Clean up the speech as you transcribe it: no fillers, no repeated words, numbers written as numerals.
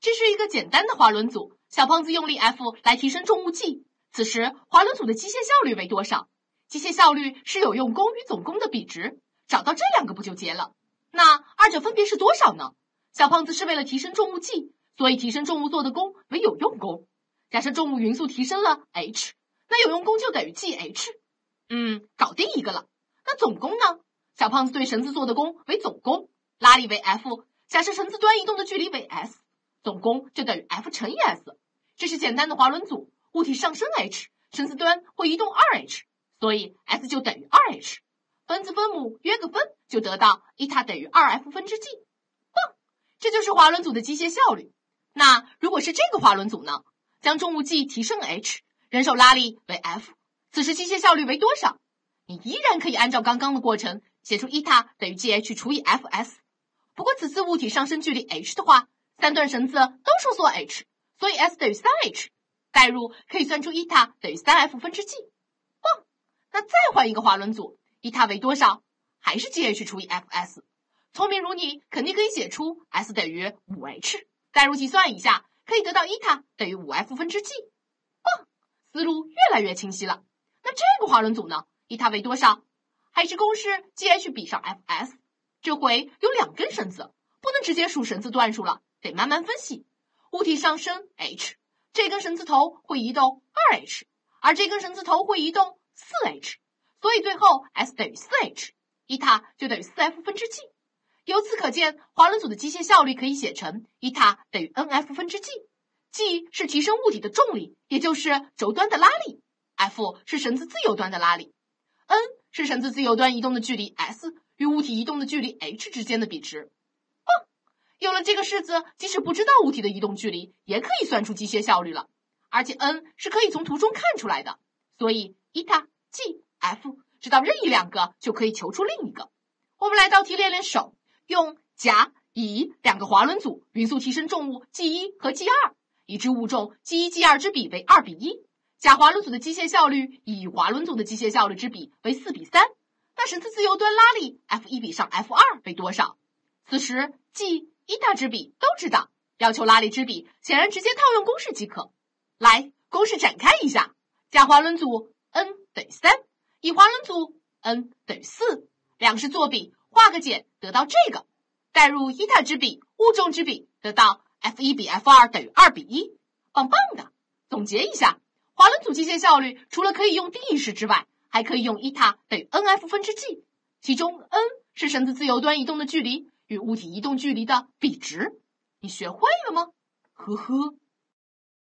这是一个简单的滑轮组，小胖子用力 F 来提升重物 G。此时滑轮组的机械效率为多少？机械效率是有用功与总功的比值，找到这两个不就结了？那二者分别是多少呢？小胖子是为了提升重物 G， 所以提升重物做的功为有用功。假设重物匀速提升了 h， 那有用功就等于 gh。搞定一个了。那总功呢？小胖子对绳子做的功为总功，拉力为 F， 假设绳子端移动的距离为 s， 总功就等于 F 乘以 s。这是简单的滑轮组，物体上升 h， 绳子端会移动 2h， 所以 s 就等于 2h。分子分母约个分，就得到伊塔等于 2F 分之 g。棒，这就是滑轮组的机械效率。那如果是这个滑轮组呢？将重物 G 提升 h， 人手拉力为 F， 此时机械效率为多少？你依然可以按照刚刚的过程写出伊塔等于 gh 除以 Fs。不过此次物体上升距离 h 的话，三段绳子都收缩 h， 所以 s 等于 3h。代入可以算出伊塔等于 3F 分之 g。棒，那再换一个滑轮组，伊塔为多少？还是 gh 除以 Fs。聪明如你肯定可以写出 s 等于 5h。代入计算一下，可以得到伊塔等于 5F 分之 g。棒，思路越来越清晰了。那这个滑轮组呢？伊塔为多少？还是公式 gh 比上 Fs。这回有两根绳子，不能直接数绳子段数了，得慢慢分析。物体上升 h， 这根绳子头会移动 2h， 而这根绳子头会移动 4h， 所以最后 s 等于 4h， 伊塔就等于 4F 分之 g。由此可见，滑轮组的机械效率可以写成伊塔等于 nF 分之 g。g 是提升物体的重力，也就是轴端的拉力。F 是绳子自由端的拉力。n 是绳子自由端移动的距离 s 与物体移动的距离 h 之间的比值。有了这个式子，即使不知道物体的移动距离，也可以算出机械效率了。而且 n 是可以从图中看出来的，所以伊塔、g、f 知道任意两个就可以求出另一个。我们来道题练练手，用甲、乙两个滑轮组匀速提升重物 G1 和 G2， 已知物重 G1、G2 之比为2比1。甲滑轮组的机械效率乙滑轮组的机械效率之比为4比3。那绳子自由端拉力 F1 比上 F2 为多少？此时 G、伊塔之比都知道，要求拉力之比，显然直接套用公式即可。来，公式展开一下。甲滑轮组 n 等于3，乙滑轮组 n 等于4。两式作比，画个减，得到这个。代入伊塔之比、物重之比，得到 F1 比 F2 等于2比1。棒棒的！总结一下，滑轮组机械效率除了可以用定义式之外，还可以用伊塔等于 nF 分之 g， 其中 n 是绳子自由端移动的距离与物体移动距离的比值。你学会了吗？呵呵。